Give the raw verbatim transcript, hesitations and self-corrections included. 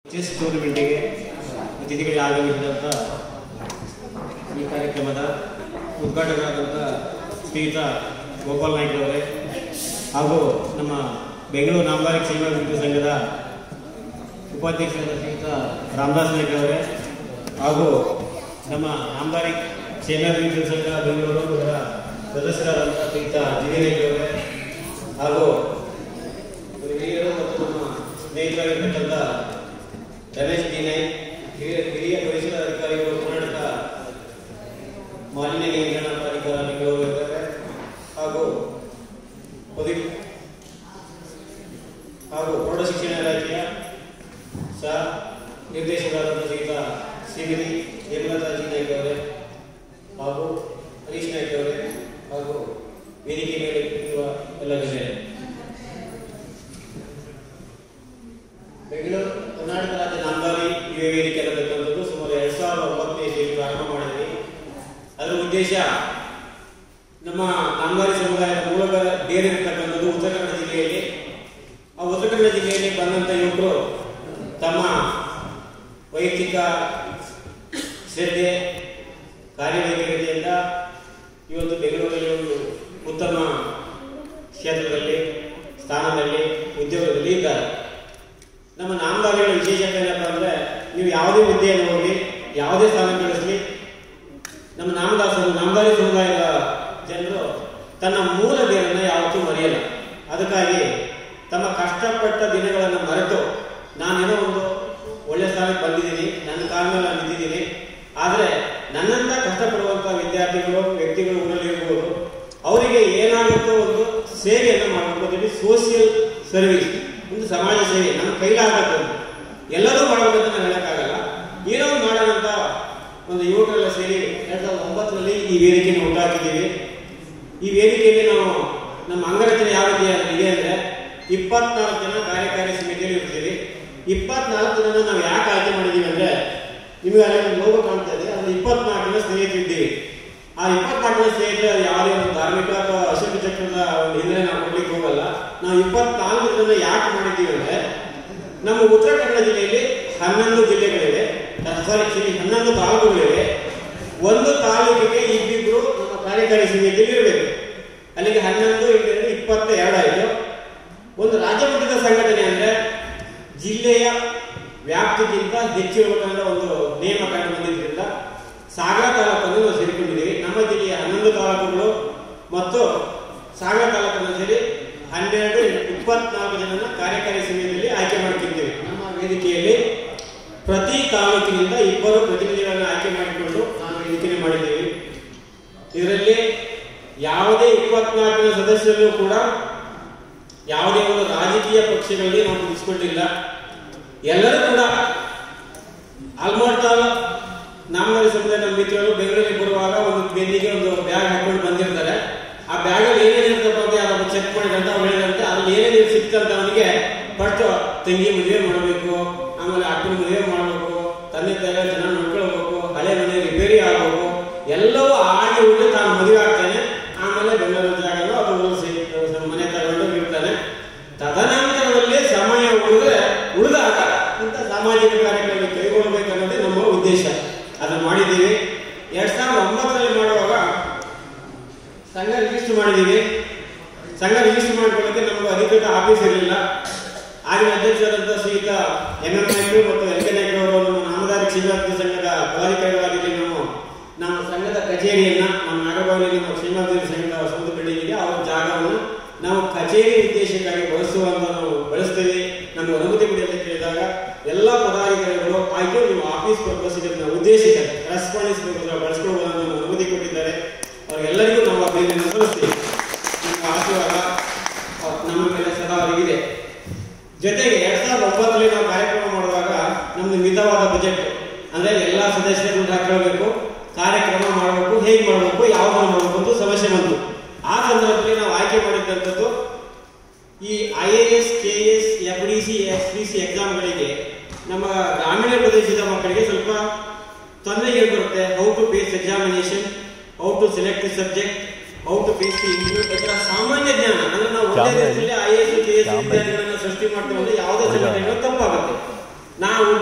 Chess ಟೂರ್ನಮೆಂಟಿಗೆ ಅತಿಥಿಗಳಾಗಲಿದ್ದಂಥ ಈ ಕಾರ್ಯಕ್ರಮದ ಉದ್ಘಾಟಕರಾದಂಥ ಶ್ರೀಯುತ ಗೋಪಾಲ್ ನಾಯ್ಕ್ ಅವರೇ ಹಾಗೂ ನಮ್ಮ ಬೆಂಗಳೂರು ನಾಮಧಾರಿ ಕ್ಷೇಮ ಅಭಿವೃದ್ಧಿ ಸಂಘದ ಉಪಾಧ್ಯಕ್ಷರಾದ ಶ್ರೀಯುತ ರಾಮದಾಸ್ ನಾಯ್ಕ್ ಅವರೇ ಹಾಗೂ ನಮ್ಮ ನಾಮಧಾರಿ ಕ್ಷೇಮ ಅಭಿವೃದ್ಧಿ ಸಂಘ ಬೆಂಗಳೂರು ಇದರ ಸದಸ್ಯರಾದಂಥ ಶ್ರೀಯುತ ಜಿವಿ ನಾಯ್ಕ್ ಅವರೇ ಹಾಗೂ ಹಿರಿಯರು ಮತ್ತು ನಮ್ಮ ಸ್ನೇಹಿತರಾಗಿರ್ತಕ್ಕಂಥ ರಮೇಶ್ ಡಿ ನಾಯ್ಕ್ ಹಿರಿಯ ಹಿರಿಯ ಪರಿಸರ ಅಧಿಕಾರಿಗಳು ಕರ್ನಾಟಕ ಮಾಲಿನ್ಯ ನಿಯಂತ್ರಣ ಪ್ರಾಧಿಕಾರ ಬೆಂಗಳೂರು ಇದ್ದಾರೆ ಹಾಗೂ ಹಾಗೂ ಪ್ರೌಢಶಿಕ್ಷಣ ಇಲಾಖೆಯ ಸಹ ನಿರ್ದೇಶಕರಾದಂಥ ಶ್ರೀಯುತ ಶ್ರೀಮತಿ ಹೇಮಲತಾ ಜಿ ನಾಯ್ಕ್ ಅವರೇ ಹಾಗೂ ಹರೀಶ್ ನಾಯ್ಕ್ ಅವರೇ ಹಾಗೂ ವೇದಿಕೆ ಮೇಲೆ ಇರುವ ಎಲ್ಲ ಗಣ್ಯರೇ, ಬೆಂಗಳೂರು ಕರ್ನಾಟಕ ರಾಜ್ಯ ನಾಮಧಾರಿ ಯುವ ವೇದಿಕೆ ಅನ್ನತಕ್ಕಂಥದ್ದು ಸುಮಾರು ಎರಡ್ ಸಾವಿರದ ಒಂಬತ್ತನೇ ಇಸವಿಯಲ್ಲಿ ಪ್ರಾರಂಭ ಮಾಡಿದ್ವಿ. ಅದರ ಉದ್ದೇಶ ನಮ್ಮ ನಾಮಧಾರಿ ಸಮುದಾಯದ ಮೂಲಕ ಬೇರೆ ಇರತಕ್ಕಂಥದ್ದು ಉತ್ತರ ಕನ್ನಡ ಜಿಲ್ಲೆಯಲ್ಲಿ ಆ ಉತ್ತರ ಕನ್ನಡ ಜಿಲ್ಲೆಯಲ್ಲಿ ಬಂದಂಥ ಯುವಕರು ತಮ್ಮ ವೈಯಕ್ತಿಕ ಶ್ರದ್ಧೆ ಕಾರ್ಯವೈಖರಿಯಿಂದ ಇವತ್ತು ಬೆಂಗಳೂರಲ್ಲಿ ಒಂದು ಉತ್ತಮ ಕ್ಷೇತ್ರದಲ್ಲಿ ಸ್ಥಾನದಲ್ಲಿ ಉದ್ಯೋಗದಲ್ಲಿ ಇದ್ದಾರೆ. ನಮ್ಮ ನಾಮಧಾರಿಗಳ ವಿಶೇಷತೆ ಏನಪ್ಪ ಅಂದರೆ, ನೀವು ಯಾವುದೇ ಹುದ್ದೆಯನ್ನು ಹೋಗಿ ಯಾವುದೇ ಸ್ಥಾನ ಗಳಿಸಲಿ, ನಮ್ಮ ನಾಮದಾಸರು ನಾಮಧಾರಿ ಸಮುದಾಯದ ಜನರು ತನ್ನ ಮೂಲ ಬೇರನ್ನು ಯಾವತ್ತೂ ಮರೆಯಲ್ಲ. ಅದಕ್ಕಾಗಿ ತಮ್ಮ ಕಷ್ಟಪಟ್ಟ ದಿನಗಳನ್ನು ಮರೆತು ನಾನೇನೋ ಒಂದು ಒಳ್ಳೆ ಸ್ಥಾನಕ್ಕೆ ಬಂದಿದ್ದೀನಿ, ನನ್ನ ಕಾಲ ಮೇಲೆ ನಾನು ನಿಂತಿದ್ದೀನಿ, ಆದರೆ ನನ್ನಂತ ಕಷ್ಟಪಡುವಂಥ ವಿದ್ಯಾರ್ಥಿಗಳು ವ್ಯಕ್ತಿಗಳು ಊರಲ್ಲಿ ಇರ್ಬೋದು, ಅವರಿಗೆ ಏನಾಗುತ್ತೋ ಒಂದು ಸೇವೆಯನ್ನು ಮಾಡಬೇಕು. ಸೋಷಿಯಲ್ ಸರ್ವಿಸ್, ಒಂದು ಸಮಾಜ ಸೇವೆ ನಮ್ಮ ಕೈಲಾಗಬೇಕು. ಎಲ್ಲರೂ ಮಾಡಬೇಕಂತ ನಾವು ಹೇಳಕ್ಕಾಗಲ್ಲ, ಏನೋ ಮಾಡೋಣಂತ ಒಂದು ಯುವಕರೆಲ್ಲ ಸೇರಿ ಎರಡ್ ಸಾವಿರದ ಒಂಬತ್ತರಲ್ಲಿ ಈ ವೇದಿಕೆಯನ್ನು ಹುಟ್ಟಾಕಿದ್ದೀವಿ. ಈ ವೇದಿಕೆಯಲ್ಲಿ ನಾವು ನಮ್ಮ ಅಂಗರಚನೆ ಯಾವ ರೀತಿ ಇದೆ ಅಂದರೆ, ಇಪ್ಪತ್ನಾಲ್ಕು ಜನ ಕಾರ್ಯಕಾರಿ ಸಮಿತಿಯಲ್ಲಿ ಇರ್ತೀವಿ. ಇಪ್ಪತ್ನಾಲ್ಕು ಜನ ನಾವು ಯಾಕೆ ಆಯ್ಕೆ ಮಾಡಿದ್ದೀವಿ ಅಂದರೆ, ನಿಮಗೆ ಅಲ್ಲಿ ಒಂದು ಲೋಗೋ ಕಾಣ್ತಾ ಇದೆ, ಅದು ಇಪ್ಪತ್ನಾಲ್ಕು ಜನ ಸ್ನೇಹಿತರಿದ್ದೀವಿ. ಆ ಇಪ್ಪತ್ನಾಲ್ಕು ಜನ ಸ್ನೇಹಿತರು ಯಾವುದೇ ಒಂದು ಧಾರ್ಮಿಕ ಅಥವಾ ಅಶೋಕ ಚಕ್ರದ ಒಂದು ಹಿನ್ನೆಲೆ ನಾವು ಕೊಡ್ಲಿಕ್ಕೆ ಹೋಗಲ್ಲ. ನಾವು ಇಪ್ಪತ್ನಾಲ್ಕು ಜನ ಯಾಕೆ ಮಾಡಿದ್ದೀವಿ ಅಂದರೆ, ನಮ್ಮ ಉತ್ತರ ಕನ್ನಡ ಜಿಲ್ಲೆಯಲ್ಲಿ ಹನ್ನೊಂದು ಜಿಲ್ಲೆಗಳಿವೆ, ಸಾರಿ ಹನ್ನೊಂದು ತಾಲೂಕುಗಳಿವೆ. ಒಂದು ತಾಲೂಕಿಗೆ ಇಬ್ಬಿಬ್ರು ನಮ್ಮ ಕಾರ್ಯಕಾರಿ ಸಮಿತಿಯಲ್ಲಿ ಇರಬೇಕು. ಅಲ್ಲಿಗೆ ಹನ್ನೊಂದು ಇಂಟು ಇಪ್ಪತ್ತ ಎರಡು ಆಯಿತು. ಒಂದು ರಾಜ್ಯ ಮಟ್ಟದ ಸಂಘಟನೆ ಅಂದರೆ ಜಿಲ್ಲೆಯ ವ್ಯಾಪ್ತಿಗಿಂತ ಹೆಚ್ಚಿರಬೇಕಂದ್ರೆ ಒಂದು ನೇಮ ಕಂಡು ಬಂದಿದ್ದರಿಂದ ಸಾಗರ ತಾಲೂಕನ್ನು ನಾವು ಸೇರಿಕೊಂಡಿದ್ದೀವಿ. ನಮ್ಮ ಜಿಲ್ಲೆಯ ಹನ್ನೊಂದು ತಾಲೂಕುಗಳು ಮತ್ತು ಸಾಗರ ತಾಲೂಕನ್ನು ಸೇರಿ ಹನ್ನೆರಡು ಇಪ್ಪತ್ನಾಲ್ಕು ಜನನ ಕಾರ್ಯಕಾರಿ ಸಮಿತಿಯಲ್ಲಿ ಆಯ್ಕೆ ಮಾಡಿಕೊಂಡಿದ್ದೇವೆ. ನಮ್ಮ ವೇದಿಕೆಯಲ್ಲಿ ಪ್ರತಿ ತಾಲೂಕಿನಿಂದ ಇಬ್ಬರು ಪ್ರತಿನಿಧಿಗಳನ್ನು ಆಯ್ಕೆ ಮಾಡಿಕೊಂಡು ನಾವು ವೇದಿಕೆ ಮಾಡಿದ್ದೇವೆ. ಇದರಲ್ಲಿ ಯಾವುದೇ ಇಪ್ಪತ್ನಾಲ್ಕು ಸದಸ್ಯರು ಕೂಡ ಯಾವುದೇ ಒಂದು ರಾಜಕೀಯ ಪಕ್ಷಗಳಲ್ಲಿ ನಾವು ಮುಗಿಸಿಕೊಂಡಿಲ್ಲ. ಎಲ್ಲರೂ ಕೂಡ ಆಲ್ಮೋಸ್ಟ್ ಆಲ್ ನಾಮಧಾರಿ ಸಮುದಾಯ ನಮ್ಮ ಮಿತ್ರರು ಬೆಂಗಳೂರಿಗೆ ಬರುವಾಗ ಒಂದು ಬೆನ್ನಿಗೆ ಒಂದು ಬ್ಯಾಗ್ ಹಾಕೊಂಡು ಬಂದಿರ್ತಾರೆ. ಆ ಬ್ಯಾಗಲ್ಲಿ ಏನೇನಿರ್ತಪ್ಪ ಅಂತ ಯಾರು ಚೆಕ್ ಮಾಡಿದಂತ ಅವ್ರು ಹೇಳಿದಂತೆ ಅದ್ರಲ್ಲಿ ಏನೇನು ಸಿಕ್ತಂತ ಅವನಿಗೆ ಫಸ್ಟ್ ತಂಗಿ ಮದುವೆ ಮಾಡಬೇಕು, ಆಮೇಲೆ ಅಕ್ಕನ ಮದುವೆ ಮಾಡಬೇಕು, ತಂದೆ ತಾಯಿ ಚೆನ್ನಾಗಿ ನೋಡ್ಕೊಳ್ಬೇಕು, ಹಳೆ ಮನೆ ರಿಪೇರಿ ಆಗಬೇಕು, ಎಲ್ಲವೂ ಆಗಿ ಉಳಿದು ತಾನು ಮದುವೆ ಆಗ್ತಾನೆ. ಆಮೇಲೆ ಬೆಂಗಳೂರು ಜಾಗಲು ಅದು ಮನೆ ತಗೊಂಡು ಇರ್ತಾನೆ. ತದನಂತರದಲ್ಲಿ ಸಮಯ ಉಳಿದ್ರೆ ಉಳಿದಾಗ ಇಂಥ ಸಾಮಾಜಿಕ ಕಾರ್ಯಗಳನ್ನು ಕೈಗೊಳ್ಳಬೇಕನ್ನೋದೇ ನಮ್ಮ ಉದ್ದೇಶ. ಅದನ್ನು ಮಾಡಿದ್ದೀವಿ. ಎರಡ್ ಸಾವಿರದ ಒಂಬತ್ತರಲ್ಲಿ ಮಾಡುವಾಗ ಸಂಘ ರಿಜಿಸ್ಟರ್ ಮಾಡಿದ್ದೀವಿ. ಸಂಘ ರಿಜಿಸ್ಟರ್ ಮಾಡಿಕೊಳ್ಳಕ್ಕೆ ನಮಗೆ ಅಧಿಕೃತ ಆಫೀಸ್ ಇರಲಿಲ್ಲ. ಆಗಿನ ಅಧ್ಯಕ್ಷರಾದಂಥ ಶ್ರೀಯುತ ಎಂ ಎಂ ನಾಯ್ಕರು ಮತ್ತು ಎಲ್ ಕೆ ನಾಯ್ಕರು ಅವರು ನಮ್ಮ ನಾಮಧಾರಿ ಕ್ಷೇಮಾಭಿವೃದ್ಧಿ ಸಂಘದ ಪದಾಧಿಕಾರಿಗಳಾಗಿ ನಾವು ನಮ್ಮ ಸಂಘದ ಕಚೇರಿಯನ್ನ ನಮ್ಮ ನಾಗರಭವನಲ್ಲಿ ನಮ್ಮ ಕ್ಷೇಮಾಭಿವೃದ್ಧಿ ಸಂಘದ ಸ್ವಂತ ಬಿಲ್ಡಿಂಗ್ ಇದೆ, ಅವರ ಜಾಗವನ್ನು ನಾವು ಕಚೇರಿ ಉದ್ದೇಶಕ್ಕಾಗಿ ಬಳಸುವಂತ ನಾವು ಬಳಸ್ತೇವೆ. ನಮಗೆ ಅನುಮತಿ ಕೊಡಿ ಅಂತ ಕೇಳಿದಾಗ ಎಲ್ಲ ಪದಾಧಿಕಾರಿಗಳು ಆಯ್ತು ನೀವು ಆಫೀಸ್ ಪರ್ಪಸ್ ಇದನ್ನ ಉದ್ದೇಶಕ್ಕೆ ರೆಸ್ಪಾನ್ಸ್ ಬಳಸ್ಕೊಳ್ಬೋದು ಅಂತ ಅನುಮತಿ ಕೊಟ್ಟಿದ್ದಾರೆ. ಅವರಿಗೆಲ್ಲರಿಗೂ ನಾವು ಅಭಿನಂದನೆ ಸಲ್ಲಿಸ್ತೇವೆ. ನಿಮ್ಮ ಆಶೀರ್ವಾದ ನಮ್ಮ ಮೇಲೆ ಸದಾ ಅವರಿಗಿದೆ. ಜೊತೆಗೆ ಎರಡ್ ಸಾವಿರದ ಒಂಬತ್ತರಲ್ಲಿ ನಾವು ಕಾರ್ಯಕ್ರಮ ಮಾಡುವಾಗ ನಮ್ದು ಮಿತವಾದ ಬಜೆಟ್, ಅಂದ್ರೆ ಎಲ್ಲ ಸದಸ್ಯರು ಹಾಕಬೇಕು, ಕಾರ್ಯಕ್ರಮ ಮಾಡಬೇಕು, ಹೇಗೆ ಮಾಡಬೇಕು, ಯಾವಾಗ ಮಾಡಬೇಕು ಅಂತ ಸಮಸ್ಯೆ ಬಂತು. ಆ ಸಂದರ್ಭದಲ್ಲಿ ನಾವು ಆಯ್ಕೆ ಮಾಡಿದ್ದಂಥದ್ದು ಈ I A S, K S, F D C, S D C ಎಕ್ಸಾಮ್ಗಳಿಗೆ ನಮ್ಮ ಗ್ರಾಮೀಣ ಪ್ರದೇಶದ ಮಕ್ಕಳಿಗೆ ಸ್ವಲ್ಪ ತೊಂದರೆ ಬರುತ್ತೆ. How to face examination, how to select the subject, how to face the interview, ಇದರ ಸಾಮಾನ್ಯ ಜ್ಞಾನ ಅಂದ್ರೆ ನಾವು ಒಂದೇ ದೇಶದಲ್ಲಿ I A S, K S ವಿದ್ಯಾರ್ಥಿಗಳನ್ನ ಸೃಷ್ಟಿ ಮಾಡ್ತೇವೆ ಅಂದ್ರೆ ಯಾವುದೇ ಸಂಘಟನೆಗಳು ತಪ್ಪಾಗುತ್ತೆ. ನಾವು